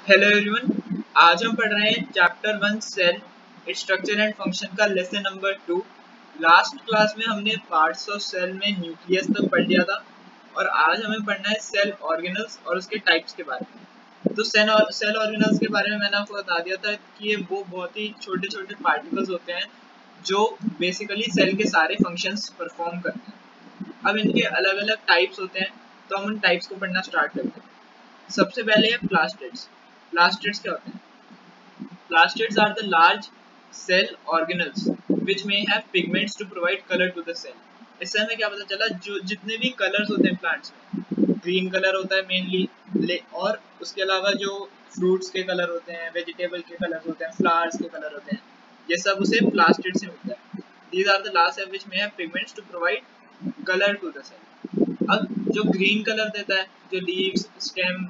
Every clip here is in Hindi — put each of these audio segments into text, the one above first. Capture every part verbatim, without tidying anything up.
हेलो एवरीवन, आज हम पढ़ रहे हैं chapter one cell structure and function का lesson number two. Last class में हमने पार्ट्स ऑफ सेल में न्यूक्लियस तक पढ़ लिया था और आज हमें पढ़ना है सेल ऑर्गेनल्स और उसके टाइप्स के बारे में। तो सेल और सेल ऑर्गेनल्स के बारे में मैंने आपको बता दिया था कि ये वो बहुत ही छोटे छोटे पार्टिकल्स होते हैं जो बेसिकली सेल के सारे फंक्शंस परफॉर्म करते हैं। अब इनके अलग अलग टाइप्स होते हैं, तो हम उन टाइप्स को पढ़ना स्टार्ट करते हैं। सबसे पहले है प्लास्टिड्स। प्लास्टिड्स क्या होते हैं? Plastids are the large cell organelles which may have pigments to provide color to the cell. इससे हमें क्या पता चला, जो जितने भी कलर्स होते हैं प्लांट्स में, ग्रीन कलर होता है मेनली, और उसके अलावा जो फ्रूट्स के कलर होते हैं, वेजिटेबल के कलर होते हैं, फ्लावर्स के कलर होते हैं, ये सब उसे प्लास्टिड से मिलता है। These are the last cells which may have pigments to provide color to the cell. अब जो ग्रीन कलर देता है, जो लीव्स, स्टेम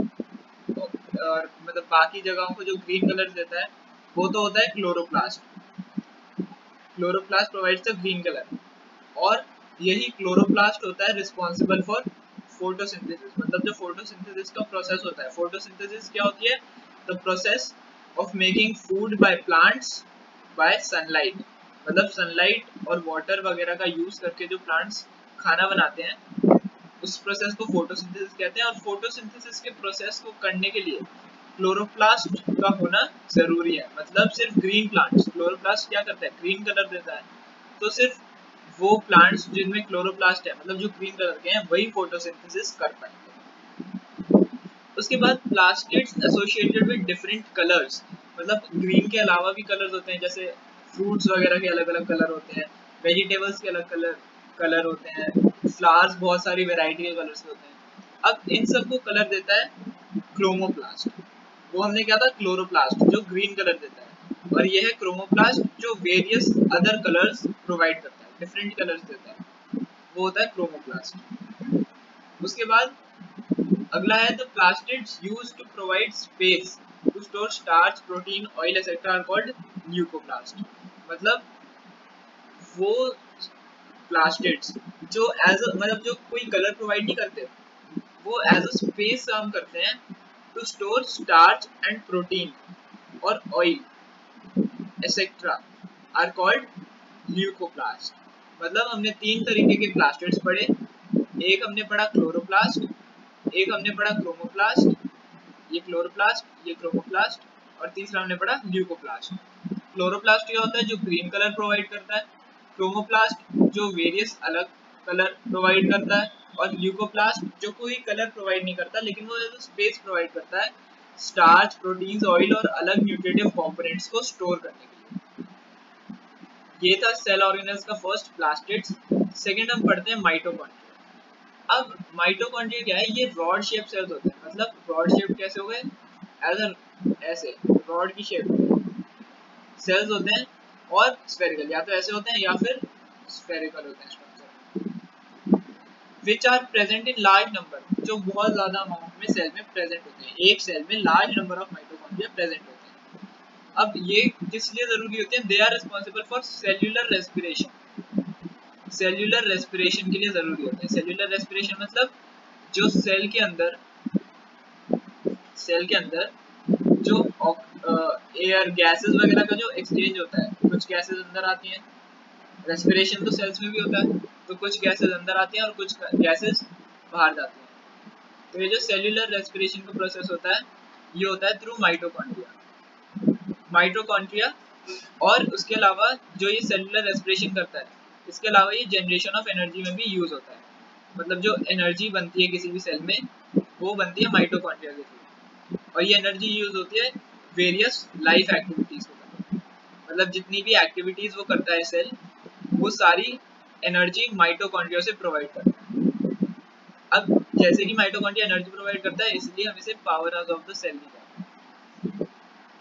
और मतलब बाकी जगहों को जो ग्रीन कलर देता है, वो तो होता है chloroplast. Chloroplast provides the green colour, और यही क्लोरोप्लास्ट होता है रिस्पॉन्सिबल फॉर फोटोसिंथेसिस। मतलब जो फोटोसिंथेसिस का प्रोसेस होता है, फोटोसिंथेसिस क्या होती है? The process of making food by plants by sunlight. मतलब सनलाइट और वाटर वगैरह का यूज करके जो प्लांट्स खाना बनाते हैं, उस प्रोसेस को फोटोसिंथेसिस कहते हैं। और फोटोसिंथेसिस के प्रोसेस को करने के लिए क्लोरोप्लास्ट का होना जरूरी है। मतलब सिर्फ ग्रीन प्लांट्स, क्लोरोप्लास्ट क्या करता है? ग्रीन कलर देता है। तो सिर्फ वो प्लांट्स जिनमें क्लोरोप्लास्ट है, मतलब जो ग्रीन कलर के हैं, वही फोटोसिंथेसिस कर पाएंगे। उसके बाद plastids associated with different colours. मतलब ग्रीन के अलावा भी कलर्स होते हैं, जैसे फ्रूट्स वगैरह के अलग अलग कलर होते हैं, वेजिटेबल्स के अलग कलर कलर होते हैं, फ्लावर्स बहुत सारी वैरायटी के कलर्स होते हैं। अब इन सबको कलर देता है क्रोमोप्लास्ट। वो हमने क्या था? क्लोरोप्लास्ट जो ग्रीन कलर देता है, और ये है क्रोमोप्लास्ट जो वेरियस अदर कलर्स प्रोवाइड करता है, डिफरेंट कलर्स देता है, वो होता है क्रोमोप्लास्ट। उसके बाद अगला है the plastids used to provide space to store starch, protein, oil etcetera are called leucoplast. मतलब वो प्लास्टिड्स जो एज मतलब जो कोई कलर प्रोवाइड नहीं करते, वो एज अ स्पेस काम करते हैं to store starch and protein और oil etcetera are called leucoplast. मतलब हमने तीन तरीके के प्लास्टिड्स पढ़े। एक हमने पढ़ा क्लोरोप्लास्ट, एक हमने पढ़ा क्रोमोप्लास्ट, ये क्लोरोप्लास्ट, ये क्रोमोप्लास्ट, और तीसरा हमने पढ़ा ल्यूकोप्लास्ट। क्लोरोप्लास्ट क्या होता है? जो ग्रीन कलर प्रोवाइड करता है। क्रोमोप्लास्ट जो वेरियस अलग कलर प्रोवाइड करता है, और ल्यूकोप्लास्ट जो कोई कलर प्रोवाइड नहीं करता, लेकिन वो स्पेस प्रोवाइड करता है स्टार्च, प्रोटीन्स, ऑयल और अलग न्यूट्रिटिव कंपोनेंट्स को स्टोर करने के लिए। ये था सेल ऑर्गेनल्स का फर्स्ट, प्लास्टिड्स। सेकंड हम पढ़ते हैं माइटोकॉन्ड्रिया। अब माइटोकॉन्ड्रिया क्या है? ये रॉड शेप सेल्स होते हैं। मतलब रॉड शेप कैसे हो गए? एज ऐसे रॉड की शेप सेल्स होते हैं, और स्फेरिकल, या तो ऐसे होते हैं या फिर स्फेरिकल होते हैं structure, which are present in large number, जो बहुत ज्यादा अमाउंट में सेल में प्रेजेंट होते हैं। एक सेल में large number of mitochondria present होते हैं। अब ये किस लिए जरूरी होते हैं? They are responsible for cellular respiration. Cellular respiration के लिए जरूरी होते हैं। सेल्यूलर रेस्पिरेशन मतलब जो सेल के अंदर सेल के अंदर जो एयर गैसेस वगैरह का जो एक्सचेंज होता है, कुछ गैसेस अंदर आती हैं, रेस्पिरेशन तो सेल्स में भी होता है, तो कुछ गैसेस अंदर आती हैं और कुछ गैसेस बाहर जाती हैं। तो ये जो सेल्यूलर रेस्पिरेशन का प्रोसेस होता है, ये होता है थ्रू माइटोकॉन्ड्रिया माइटोकॉन्ड्रिया और उसके अलावा जो ये सेल्यूलर रेस्पिरेशन करता है, इसके अलावा ये जनरेशन ऑफ एनर्जी में भी यूज होता है। मतलब जो एनर्जी बनती है किसी भी सेल में, वो बनती है माइटोकॉन्ड्रिया के थ्रू, और ये एनर्जी यूज होती है वेरियस लाइफ एक्टिविटीज को करने। मतलब जितनी भी एक्टिविटीज वो करता है सेल, वो सारी एनर्जी माइटोकॉन्ड्रिया से प्रोवाइड करता है। अब जैसे कि माइटोकॉन्ड्रिया एनर्जी प्रोवाइड करता है, इसलिए हम इसे power house of the cell भी कहते हैं।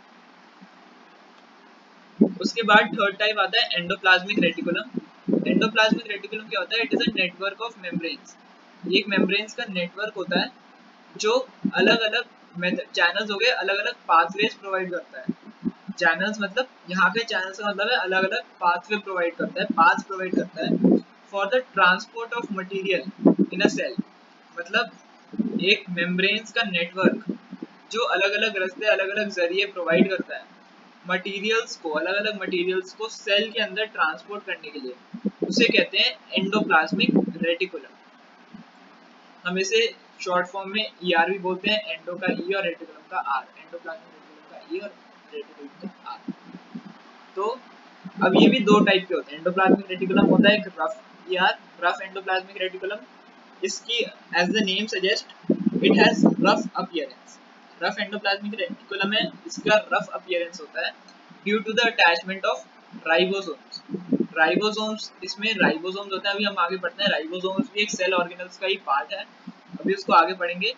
उसके बाद थर्ड टाइप आता है एंडोप्लाज्मिक रेटिकुलम। एंडोप्लाज्मिक रेटिकुलम क्या होता है? It is a network of membranes. ये एक मेम्ब्रेन्स का नेटवर्क होता है जो अलग अलग चैनल्स हो गए, अलग अलग पाथवेज प्रोवाइड करता है। चैनल्स मतलब यहाँ पे चैनल्स का मतलब है अलग अलग पाथवे प्रोवाइड करता है, पाथ प्रोवाइड करता है for the transport of material in a cell. मतलब एक मेम्ब्रेन्स का नेटवर्क जो अलग अलग रास्ते अलग अलग जरिए प्रोवाइड करता है मटेरियल्स को, अलग अलग मटेरियल्स को सेल के अंदर ट्रांसपोर्ट करने के लिए, उसे कहते हैं एंडोप्लाज्मिक रेटिकुलम। हम इसे शॉर्ट फॉर्म में ई आर भी बोलते हैं, एंडो का ई और रेटिकुलम का आर, एंडोप्लाज्मिक रेटिकुलम का ई और रेटिकुलम का आर। तो अब ये भी दो टाइप के होते हैं। एंडोप्लाज्मिक रेटिकुलम होता है एक rough E R, rough endoplasmic reticulum. इसकी as the name suggest it has rough appearance. Rough endoplasmic reticulum है, इसका रफ अपीयरेंस होता है due to the attachment of ribosomes. Ribosomes, इसमें राइबोसोम्स होता है, अभी हम आगे पढ़ते हैं। राइबोसोम्स भी एक सेल ऑर्गेनल्स का ही पार्ट है, अभी उसको आगे पढ़ेंगे।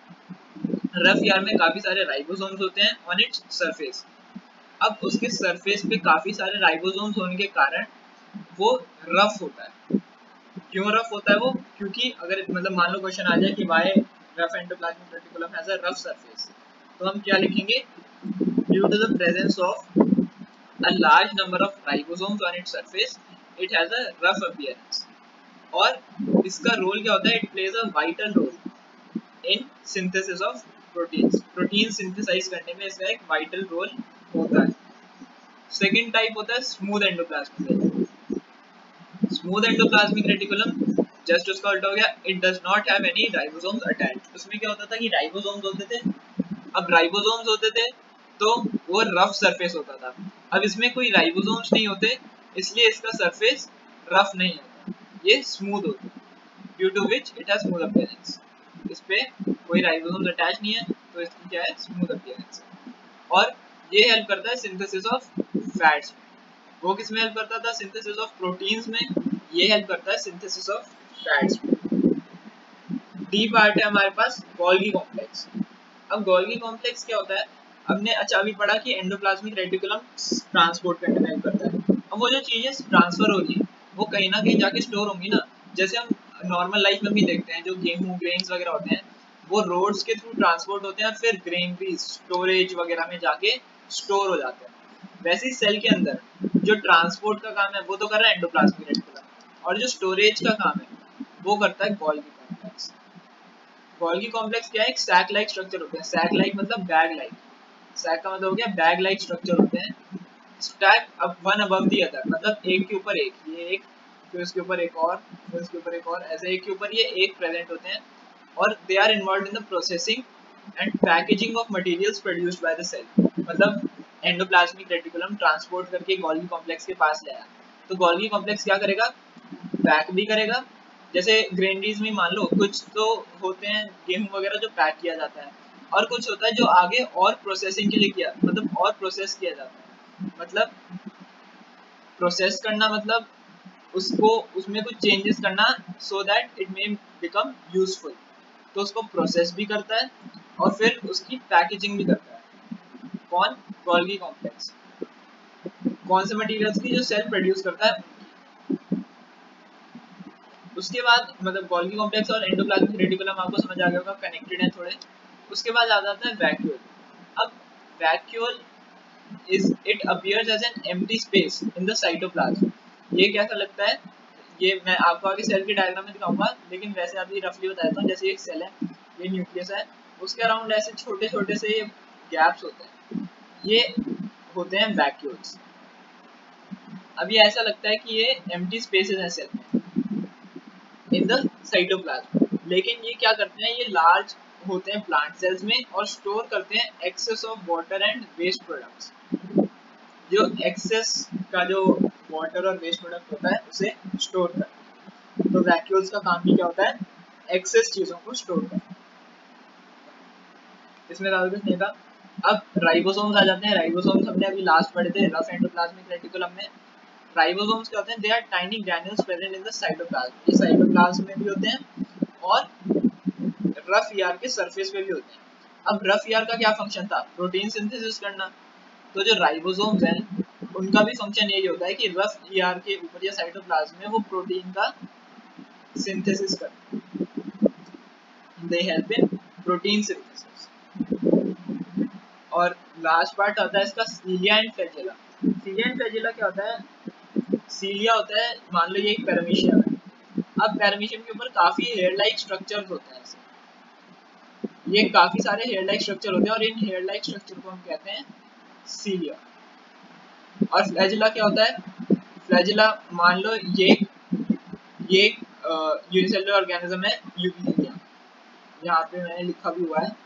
रफ ई आर में काफी सारे राइबोसोम्स होते हैं ऑन इट्स सरफेस। अब उसके सरफेस पे काफी सारे राइबोसोम्स होने के कारण वो रफ होता है। क्यों रफ होता है वो? क्योंकि अगर मतलब मान लो क्वेश्चन आ जाए कि why rough endoplasmic reticulum has a rough surface, तो हम क्या लिखेंगे? Due to the presence of a large number of ribosomes on its surface it has a rough appearance. और इसका रोल क्या होता है? It plays a vital role in synthesis of proteins. Protein synthesize करने में इसका एक वाइटल रोल होता है। सेकेंड टाइप होता है smooth endoplasmic reticulum. Smooth endoplasmic reticulum just उसका उल्टा हो गया, it does not have any ribosomes attached. उसमें क्या होता था कि राइबोसोम्स होते थे। अब राइबोसोम्स होते थे तो वो रफ सरफेस होता था। अब इसमें कोई राइबोसोम्स नहीं होते, इसलिए इसका सरफेस रफ नहीं होता, ये स्मूथ होता है, due to which it has smooth appearance. इस पे कोई राइबोसोम्स अटैच नहीं है, तो इसकी क्या है? Smooth appearance. और ये हेल्प करता है सिंथेसिस ऑफ फैट्स। वो किस में हेल्प करता था? सिंथेसिस ऑफ प्रोटीन्स में। ये हेल्प करता है सिंथेसिस ऑफ फैट्स में। डी पार्ट है हमारे पास गोल्गी कॉम्प्लेक्स। अब गोल्गी कॉम्प्लेक्स क्या होता है? हमने अच्छा अभी पढ़ा कि एंडोप्लाज्मिक रेटिकुलम ट्रांसपोर्ट करने में हेल्प करता है। अब वो जो चीजें ट्रांसफर हो रही है वो कहीं ना कहीं जाके स्टोर होंगी ना। जैसे हम नॉर्मल लाइफ में भी देखते हैं, जो गेहूं ग्रेन्स वगैरह होते हैं वो रोड्स के थ्रू ट्रांसपोर्ट होते हैं और फिर ग्रेनरी स्टोरेज वगैरह में जाके स्टोर हो जाते हैं। वैसे ही सेल के अंदर जो ट्रांसपोर्ट का काम है वो तो कर रहा है एंडोप्लाज्मिक रेटिकुलम, और जो स्टोरेज का काम है वो करता है गोल्गी कॉम्प्लेक्स। गोल्गी कॉम्प्लेक्स क्या है? एक सैक लाइक स्ट्रक्चर होता है। सैक लाइक मतलब बैग लाइक। सैक का मतलब हो गया बैग लाइक स्ट्रक्चर होते हैं। स्टैक अब वन अबव दी अदर, मतलब एक के ऊपर एक, ये एक, फिर उसके ऊपर एक और, फिर उसके ऊपर एक और, ऐसे एक के ऊपर ये एक प्रेजेंट होते हैं। और they are involve in the processing and packaging of materials produced by the cell. मतलब एंडोप्लाज्मिक रेटिकुलम ट्रांसपोर्ट करके गोल्गी कॉम्प्लेक्स के पास लाया, तो गोल्गी कॉम्प्लेक्स क्या करेगा? पैक भी करेगा। जैसे ग्रेनरीज में मान लो कुछ तो होते हैं गेहूं वगैरह जो पैक किया जाता है, और कुछ होता है जो आगे और प्रोसेसिंग के लिए किया, मतलब और प्रोसेस किया जाता है। मतलब प्रोसेस करना मतलब उसको उसमें कुछ चेंजेस करना so that it may become useful. तो उसको प्रोसेस भी करता है और फिर उसकी पैकेजिंग भी करता है। कौन? Golgi complex. कौन से मटेरियल्स की? जो सेल प्रोड्यूस करता है। उसके बाद मतलब गोल्गी कॉम्प्लेक्स और एंडोप्लाज्मिक रेटिकुलम आपको समझ आ गया होगा, कनेक्टेड है थोड़े। उसके बाद आ जाता है वैक्यूल। अब vacuole is it appears as an empty space in the cytoplasm। ये कैसा लगता है? ये मैं आपको आगे सेल की डायग्राम में दिखाऊंगा, लेकिन वैसे अभी रफली बता देता हूँ। जैसे एक सेल है, ये न्यूक्लियस है, उसके अराउंड ऐसे छोटे छोटे से गैप्स होते हैं, ये होते हैं वैक्यूल्स। अब ये ऐसा लगता है कि ये एम्प्टी स्पेसेस हैं सेल में इन द साइटोप्लाज्म, लेकिन ये क्या करते हैं? ये लार्ज होते हैं प्लांट सेल्स में और स्टोर करते हैं excess of water and waste products. जो एक्सेस का जो वाटर और वेस्ट प्रोडक्ट होता है उसे स्टोर करते हैं। तो वैक्यूल्स का काम भी क्या होता है? एक्सेस चीजों को स्टोर करना। इसमें ज्यादा कुछ नहीं था। अब राइबोसोम्स आ जाते हैं। राइबोसोम्स हमने अभी लास्ट पढ़े थे रफ एंडोप्लाज्मिक रेटिकुलम में। राइबोसोम्स क्या होते हैं? They are tiny granules present in the cytoplasm. ये साइटोप्लाज्म में भी होते हैं और रफ ईआर के सरफेस पे भी होते हैं। अब रफ ईआर का क्या फंक्शन था? प्रोटीन सिंथेसिस करना। तो जो राइबोसोम्स हैं उनका भी फंक्शन यही होता है कि रफ ईआर के ऊपर या साइटोप्लाज्म में वो प्रोटीन का सिंथेसिस करते हैं। They help in protein synthesis. और लास्ट पार्ट होता है इसका cilia and flagella. Cilia and flagella क्या होता है? सीलिया होता है, मान लो ये एक पैरामीशियम है। अब पैरामीशियम के ऊपर काफी हेयर लाइक स्ट्रक्चर्स होते हैं ऐसे। ये काफी सारे हेयर लाइक स्ट्रक्चर होते हैं और इन हेयर लाइक स्ट्रक्चर को हम कहते हैं सीलिया। और फ्लैजिला क्या होता है? फ्लैजिला मान लो ये ये यूनिसेलुलर ऑर्गेनिज्म है यूग्लिनिया, यहाँ पे मैंने लिखा भी हुआ है,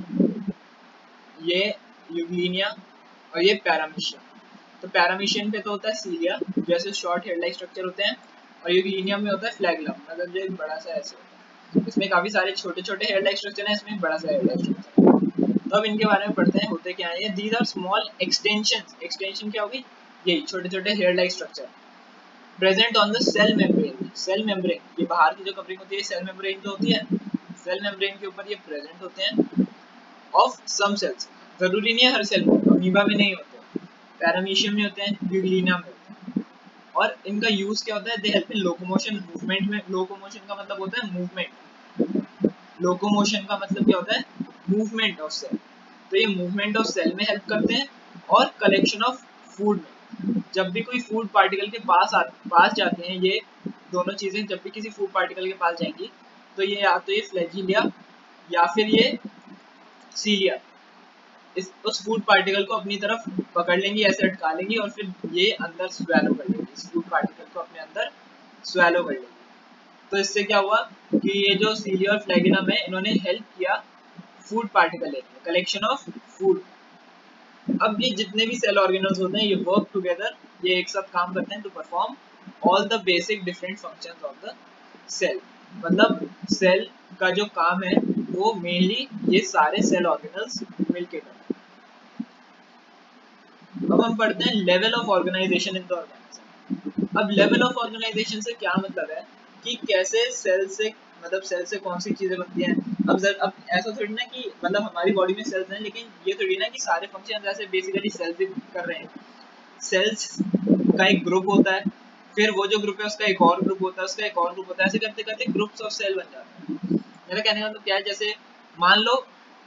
ये यूग्लिनिया और ये पैरामीशियम। तो पैरामीशियम पे तो होता है सीलिया, जैसे शॉर्ट हेयर लाइक स्ट्रक्चर होते हैं, और यूग्लिनिया में होता है फ्लैगुलम, मतलब जो एक बड़ा सा ऐसे होता है। इसमें काफी सारे छोटे छोटे हेयर लाइक स्ट्रक्चर हैं, इसमें बड़ा सा हेयर लाइक स्ट्रक्चर है। तो अब इनके बारे में पढ़ते हैं, होते क्या है। These are small extensions, extension क्या होगी? यही छोटे छोटे hair like structure present on the cell membrane. Cell membrane, ये बाहर की जो कवरिंग होती है सेल मेम्ब्रेन जो होती है, सेल मेम्ब्रेन के ऊपर ये प्रेजेंट होते हैं ऑफ सम सेल्स। जरूरी नहीं है हर सेल में, अमीबा में नहीं होते, पैरामीशियम में होते हैं, यूग्लिनिया में होते हैं। और इनका यूज क्या होता है? They help in locomotion, movement में। लोकोमोशन का मतलब होता है मूवमेंट, लोकोमोशन का मतलब क्या होता है? Movement of cell. तो ये मूवमेंट ऑफ सेल में हेल्प करते हैं, और कलेक्शन ऑफ फूड में। जब भी कोई फूड पार्टिकल के पास आ, पास जाते हैं, ये दोनों चीजें जब भी किसी फूड पार्टिकल के पास जाएंगी, तो ये या तो ये फ्लैजिलिया या फिर ये सीलिया इस उस फूड पार्टिकल को अपनी तरफ पकड़ लेंगी, ऐसे अटका लेंगी, और फिर ये अंदर स्वेलो कर लेंगी, इस फूड पार्टिकल को अपने अंदर स्वेलो कर लेंगी। तो इससे क्या हुआ कि ये जो सीलिया और फ्लैगिनम है, इन्होंने हेल्प किया फूड पार्टिकल लेने में, कलेक्शन ऑफ फूड। अब ये जितने भी सेल ऑर्गेनल्स होते हैं, ये वर्क टुगेदर, ये एक साथ काम करते हैं to perform all the basic different functions of the cell. मतलब सेल का जो काम है वो मेनली ये सारे सेल ऑर्गेनल्स मिलके करते हैं। अब हम पढ़ते हैं level of organisation in the organism. अब लेवल ऑफ ऑर्गेनाइजेशन से क्या मतलब है कि कैसे सेल से, मतलब सेल से कौन सी चीजें बनती हैं। अब जर, अब ऐसा थोड़ी ना कि मतलब हमारी बॉडी में सेल्स हैं, लेकिन ये थोड़ी ना कि सारे फंक्शन जैसे बेसिकली सेल्स ही कर रहे हैं। सेल्स का एक ग्रुप होता है, फिर वो जो ग्रुप है उसका एक और ग्रुप होता है, उसका एक और ग्रुप होता है, ऐसे करते करते ग्रुप्स ऑफ सेल बन जाते हैं। मेरा कहने का मतलब क्या है, जैसे मान लो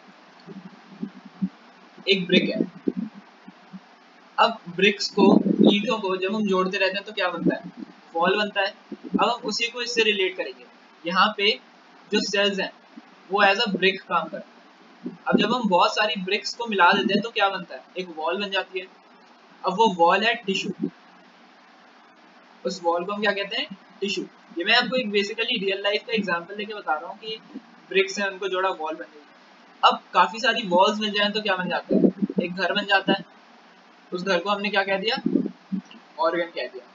एक ब्रिक है, अब ब्रिक्स को, ईंटों को जब हम जोड़ते रहते हैं तो क्या बनता है? वॉल बनता है। अब हम उसी को इससे रिलेट करेंगे। यहाँ पे जो सेल्स हैं वो एज अ ब्रिक काम करते हैं। अब जब हम बहुत सारी ब्रिक्स को मिला देते हैं तो क्या बनता है? एक वॉल बन जाती है। अब वो वॉल है टिश्यू, उस वॉल को हम क्या कहते हैं? टिश्यू। ये मैं आपको एक बेसिकली रियल लाइफ का एग्जांपल लेके बता रहा हूँ कि ब्रिक्स हैं, उनको जोड़ा वॉल बन गई। अब काफी सारी वॉल्स मिल जाए तो क्या बन जाता है? एक घर बन जाता है। उस घर को हमने क्या कह दिया? ऑर्गन कह दिया।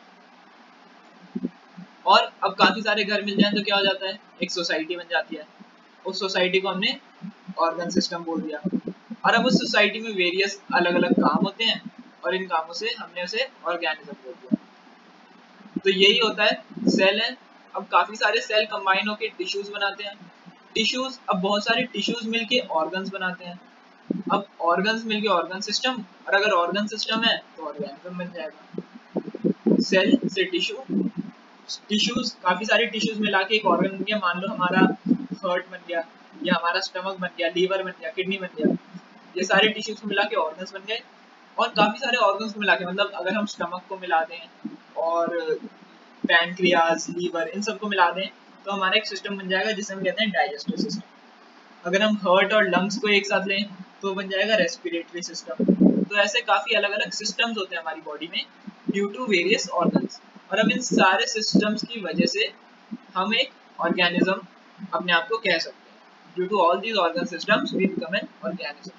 और अब काफी सारे घर मिल जाएं तो क्या हो जाता है? एक सोसाइटी बन जाती है। उस सोसाइटी को हमने ऑर्गन सिस्टम बोल दिया। और अब उस सोसाइटी में वेरियस अलग अलग काम होते हैं, और इन कामों से हमने उसे ऑर्गेनिज्म बोल दिया। तो यही होता है सेल है। अब काफी सारे सेल कंबाइन होकर टिश्यूज बनाते हैं। टिश्यूज, अब बहुत सारे टिश्यूज मिलके ऑर्गन्स बनाते हैं। अब ऑर्गन्स मिलके ऑर्गन सिस्टम, और अगर ऑर्गन सिस्टम है तो ऑर्गेनिज्म बन जाएगा। सेल से टिश्यू, टिश्यूज, काफी सारे टिश्यूज मिला के एक ऑर्गन बन गया। मान लो हमारा हार्ट बन गया, या हमारा स्टमक बन गया, लीवर बन गया, किडनी बन गया। ये सारे टिश्यूज को मिला के ऑर्गन्स बन गए। और काफी सारे ऑर्गन्स को मिला के, मतलब अगर हम स्टमक को मिला दें और पैनक्रियाज, लीवर, इन सबको मिला दें तो हमारा एक सिस्टम बन जाएगा जिसे हम कहते हैं डाइजेस्टिव सिस्टम। अगर हम हार्ट और लंग्स को एक साथ लें तो बन जाएगा रेस्पिरेटरी सिस्टम। तो ऐसे काफी अलग अलग सिस्टम्स होते हैं हमारी बॉडी में ड्यू टू वेरियस ऑर्गन्स। और अब इन सारे सिस्टम्स की वजह से हम एक ऑर्गेनिज्म अपने आप को कह सकते हैं। Due to all these organ systems we become an organism.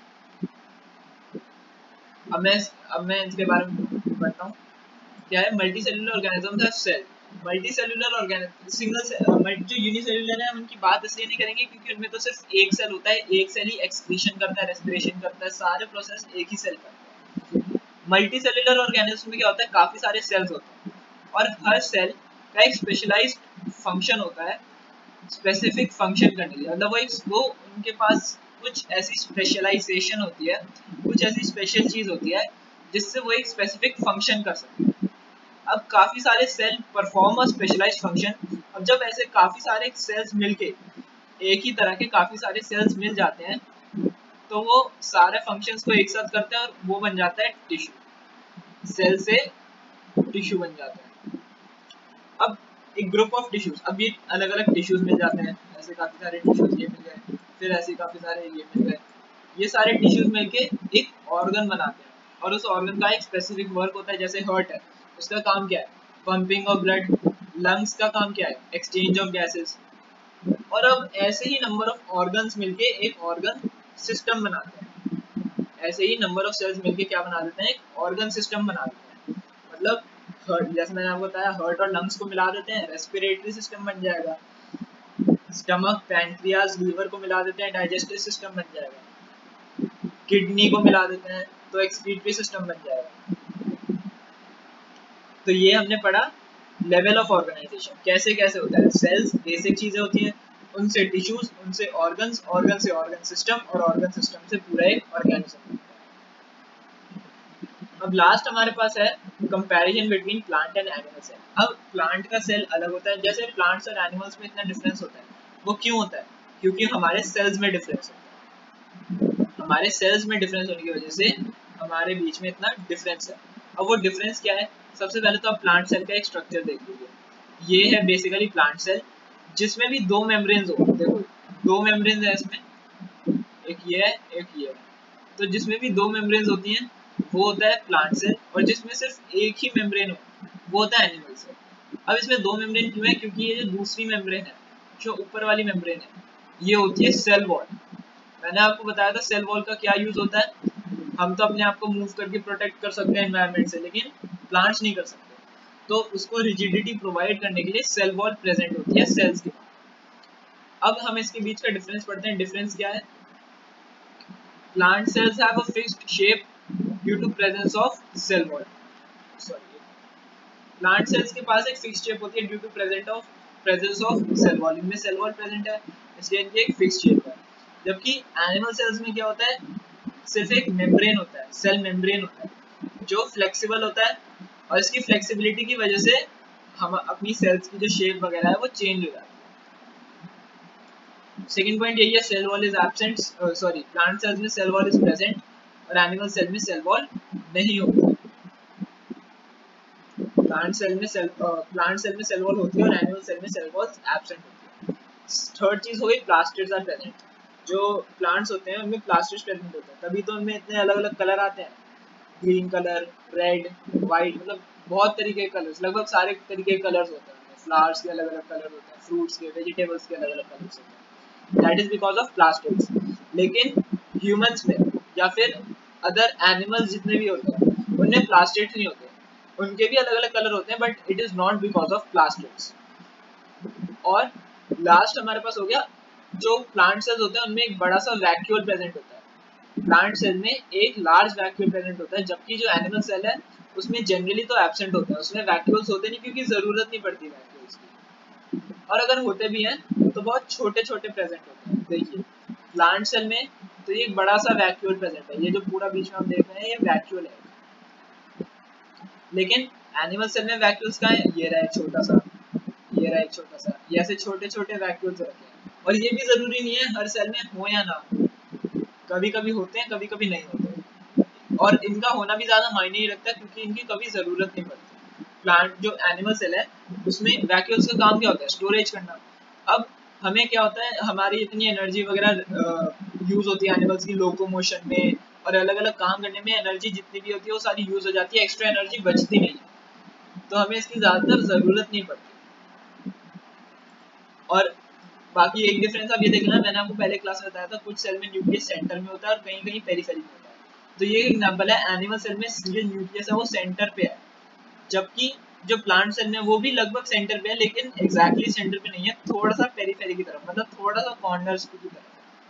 अब मैं अब मैं इसके बारे में बताता हूँ क्या है। मल्टी सेलुलर ऑर्गेनिज्म है cell. Multi cellular organism, single जो यूनिसेलुलर है उनकी बात इसलिए नहीं करेंगे क्योंकि उनमें तो सिर्फ एक सेल होता है, एक सेल ही एक्सक्रीशन करता है, रेस्पिरेशन करता है, सारे प्रोसेस एक ही सेल करता है। मल्टी सेलुलर ऑर्गेनिज्म में क्या होता है? काफी सारे सेल्स होते हैं, और हर सेल का एक स्पेशलाइज्ड फंक्शन होता है स्पेसिफिक फंक्शन करने के लिए। मतलब वो एक वो उनके पास कुछ ऐसी स्पेशलाइजेशन होती है, कुछ ऐसी स्पेशल चीज होती है जिससे वो एक स्पेसिफिक फंक्शन कर सकते हैं। अब काफी सारे cell perform a specialised function. अब जब ऐसे काफी सारे सेल्स मिलके, एक ही तरह के काफी सारे सेल्स मिल जाते हैं, तो वो सारे फंक्शंस को एक साथ करते हैं और वो बन जाता है टिश्यू। सेल से टिश्यू बन जाता है। अब एक ग्रुप ऑफ टिश्यूज, अब ये अलग अलग टिश्यूज मिल जाते हैं, ऐसे काफी सारे टिश्यूज ये मिल गए। फिर ऐसे काफी सारे ये मिल गए। ये सारे टिश्यूज मिलके एक ऑर्गन बनाते हैं और उस ऑर्गन का एक स्पेसिफिक वर्क होता है। जैसे हार्ट है, उसका काम क्या है? Pumping of blood. लंग्स का काम क्या है? Exchange of gases. और अब ऐसे ही नंबर ऑफ ऑर्गन्स मिलके एक ऑर्गन सिस्टम बनाते हैं। ऐसे ही नंबर ऑफ सेल्स मिलके क्या बना देते हैं? एक ऑर्गन सिस्टम बना देते हैं। मतलब हार्ट, जैसे मैंने आपको बताया, हार्ट और लंग्स को मिला देते हैं, रेस्पिरेटरी सिस्टम बन जाएगा। स्टमक, पैंक्रियाज, लीवर को मिला देते हैं, डाइजेस्टिव सिस्टम बन जाएगा। किडनी को मिला देते हैं तो एक्सक्रीटरी सिस्टम बन जाएगा। तो ये हमने पढ़ा लेवल ऑफ ऑर्गेनाइजेशन, कैसे कैसे होता है। सेल्स बेसिक चीजें होती हैं, उनसे टिश्यूज, उनसे ऑर्गन्स, ऑर्गन से ऑर्गन सिस्टम, और ऑर्गन सिस्टम से पूरा एक ऑर्गेनिज्म। अब लास्ट हमारे पास है comparison between plant and animal cell. अब प्लांट का सेल अलग होता है। जैसे प्लांट्स और एनिमल्स में इतना डिफरेंस होता है, वो क्यों होता है? क्योंकि हमारे सेल्स में डिफरेंस होता है। हमारे सेल्स में डिफरेंस होने की वजह से हमारे बीच में इतना डिफरेंस है। अब वो डिफरेंस क्या है? सबसे पहले तो आप प्लांट सेल का एक स्ट्रक्चर देख लीजिए। ये है बेसिकली प्लांट सेल, जिसमें भी दो मेम्ब्रेन्स हो। देखो दो मेम्ब्रेन्स है इसमें, एक ये है, एक ये है। तो जिसमें भी दो मेम्ब्रेन्स होती हैं वो होता है प्लांट सेल, और जिसमें सिर्फ एक ही मेम्ब्रेन हो वो होता है एनिमल सेल। अब इसमें दो मेम्ब्रेन क्यों है? क्योंकि ये जो दूसरी मेम्ब्रेन है, जो ऊपर वाली मेम्ब्रेन है, ये होती है सेल वॉल। मैंने आपको बताया था सेल वॉल का क्या यूज होता है। हम तो अपने आप को मूव करके प्रोटेक्ट कर सकते हैं एनवायरनमेंट से, लेकिन प्लांट्स नहीं कर सकते। तो उसको रिजिडिटी प्रोवाइड करने के लिए सेल वॉल प्रेजेंट होती है सेल्स के पास। अब हम इसके बीच का डिफरेंस पढ़ते हैं। डिफरेंस क्या है? Plant cells have a fixed shape due to presence of cell wall. Sorry, plant cells के पास एक fixed shape होती है due to present of presence of cell wall. इनमें cell wall present है, इसलिए इनकी एक fixed shape है। जबकि animal cells में क्या होता है? सिर्फ एक membrane होता है, cell membrane होता है, जो flexible होता है, और इसकी flexibility की वजह से हम अपनी cells की जो shape वगैरह है वो change हो जाती है। सेकेंड पॉइंट यही है, cell wall is absent. Sorry, plant cells में सेल वॉल इज प्रेजेंट और एनिमल सेल में सेल वॉल नहीं होती। प्लांट सेल में सेल प्लांट सेल में सेल वॉल होती है और एनिमल सेल में सेल वॉल एब्सेंट होती है। थर्ड चीज हो गई प्लास्टिड्स आर प्रेजेंट। जो प्लांट्स होते हैं उनमें प्लास्टिड्स प्रेजेंट होते हैं, तभी तो उनमें इतने अलग अलग कलर आते हैं। ग्रीन कलर, रेड, व्हाइट, मतलब बहुत तरीके के कलर्स, लगभग सारे तरीके के कलर्स होते हैं। फ्लावर्स के अलग अलग कलर होते हैं, फ्रूट्स के, वेजिटेबल्स के अलग अलग कलर्स होते हैं। That is because of plastids। लेकिन ह्यूमंस में या फिर अदर एनिमल्स जितने भी होते हैं उनमें प्लास्टिड्स नहीं होते, उनके भी अलग अलग कलर होते हैं, but it is not because of plastids. और लास्ट हमारे पास हो गया, जो प्लांट सेल्स होते हैं उनमें एक बड़ा सा वैक्यूल प्रेजेंट होता है। प्लांट सेल में एक लार्ज वैक्यूल प्रेजेंट होता है, जबकि जो एनिमल सेल है उसमें जनरली तो एब्सेंट होता है, उसमें वैक्यूल्स होते नहीं क्योंकि जरूरत नहीं पड़ती वैक्यूल्स की, और अगर होते भी हैं तो बहुत छोटे छोटे प्रेजेंट होते हैं। देखिए प्लांट सेल में तो ये एक बड़ा सा वैक्यूल प्रेजेंट है, ये जो पूरा बीच में हम देख रहे हैं ये वैक्यूल है। लेकिन एनिमल सेल में वैक्यूल्स कहाँ है? ये रहा एक छोटा सा, ये रहा एक छोटा सा, ये ऐसे छोटे छोटे वैक्यूल्स रखे हैं। और ये भी जरूरी नहीं है हर सेल में हो या ना, कभी कभी होते हैं, कभी कभी नहीं होते, और इनका होना भी ज्यादा मायने नहीं रखता क्योंकि इनकी कभी जरूरत नहीं पड़ती। प्लांट जो एनिमल सेल है उसमें वैक्यूल्स का काम क्या होता है? स्टोरेज करना। अब हमें क्या होता है, हमारी इतनी एनर्जी वगैरह यूज होती है एनिमल्स की लोकोमोशन में और अलग अलग काम करने में, एनर्जी जितनी भी होती है वो सारी यूज हो जाती है, एक्स्ट्रा एनर्जी बचती नहीं है, तो हमें इसकी ज्यादातर जरूरत नहीं पड़ती। और बाकी एक डिफरेंस आप ये देखना, मैंने आपको पहले क्लास में बताया था कुछ सेल में न्यूक्लियस सेंटर में होता है और कहीं कहीं पेरिफेरी में होता है। तो ये एग्जांपल है, एनिमल सेल में जो न्यूक्लियस है वो सेंटर पे है, जबकि जो प्लांट सेल में वो भी लगभग सेंटर पे है, लेकिन एग्जैक्टली सेंटर पे नहीं है, थोड़ा सा पेरिफेरी की तरफ, मतलब थोड़ा सा कॉर्नर्स की तरफ।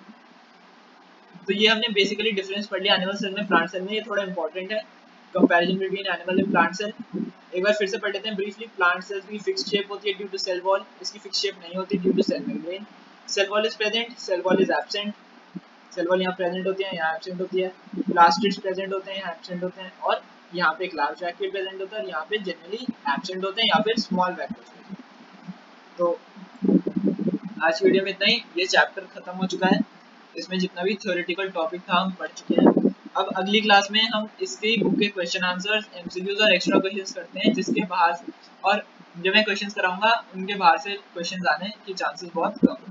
तो ये हमने बेसिकली डिफरेंस पढ़ लिया एनिमल सेल में प्लांट सेल में, ये थोड़ा इंपॉर्टेंट है, comparison between animal and plant cell. एक बार फिर से पढ़ लेते हैं ब्रीफली। प्लांट सेल्स की फिक्स्ड शेप होती है ड्यू टू सेल वॉल, इसकी फिक्स्ड शेप नहीं होती due to cell membrane. Cell wall is present, cell wall is absent. Cell wall यहाँ प्रेजेंट होती है, यहाँ एब्सेंट होती है। प्लास्टिड्स प्रेजेंट होते हैं, यहाँ एब्सेंट होते हैं, और यहाँ पे एक लार्ज वैक्यूल प्रेजेंट होता है और यहाँ पे जनरली एब्सेंट होते हैं या फिर स्मॉल वैक्यूल्स। तो आज की वीडियो में इतना ही, ये चैप्टर खत्म हो चुका है, इसमें जितना भी थ्योरेटिकल टॉपिक था हम पढ़ चुके हैं। अब अगली क्लास में हम इसके बुक के क्वेश्चन आंसर, एमसीक्यूज और एक्स्ट्रा क्वेश्चंस करते हैं, जिसके बाहर और जो मैं क्वेश्चंस कराऊंगा उनके बाहर से क्वेश्चंस आने की चांसेस बहुत कम।